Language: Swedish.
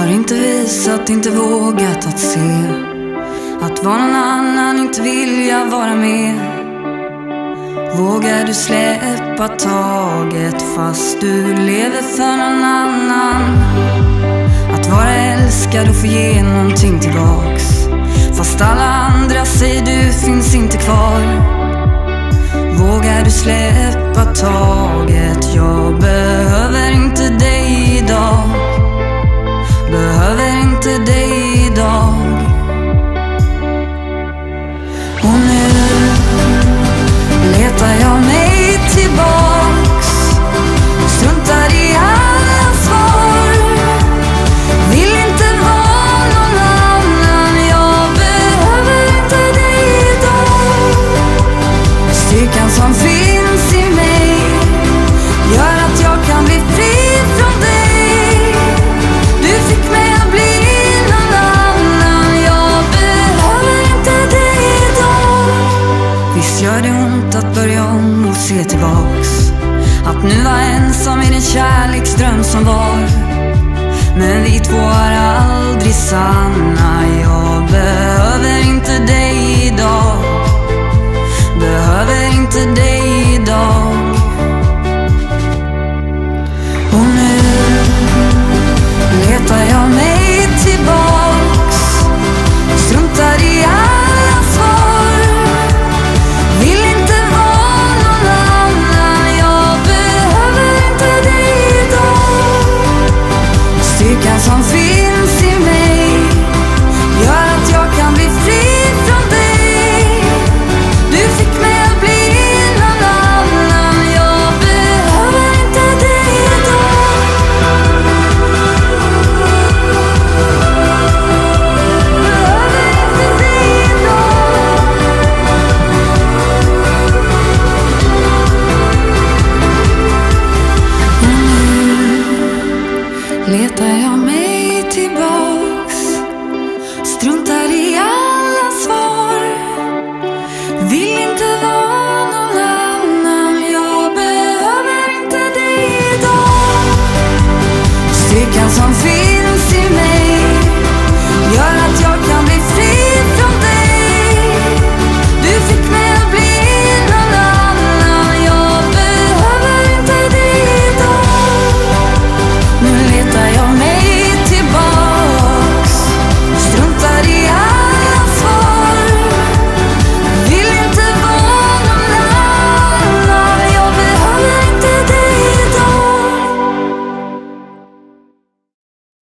Har inte visat, inte vågat att se att vara någon annan, inte vilja vara med. Vågar du släppa taget fast du lever för någon annan? Att vara älskad och få ge någonting tillbaks fast alla andra säger du finns inte kvar. Vågar du släppa taget? Jag behöver inte dig idag. Behöver inte dig idag. Och nu letar jag mig tillbaks. Struntar i alla svar. Vill inte vara någon annan. Jag behöver inte dig idag. Styrkan som finns i mig gör att jag kan bli fri från dig. Du fick mig att bli någon annan. Jag behöver inte dig idag. Visst gör det ont att börja om och se tillbaks. Att nu var ensam i den kärleksdröm som var. Men vi två är aldrig sanna. Jag behöver inte dig idag. Behöver inte dig idag. Och nu letar jag mig tillbaks. Struntar i alla svar. Vill inte vara någon annan. Jag behöver inte dig idag. Styrkan som finns i mig gör att jag kan bli fri från dig. Du fick mig att bli någon annan. Jag behöver inte dig idag. Behöver inte dig idag. Och nu letar jag mig tillbaks. Struntar i alla svar. Vill inte vara någon annan. Jag behöver inte dig idag. Styrkan som finns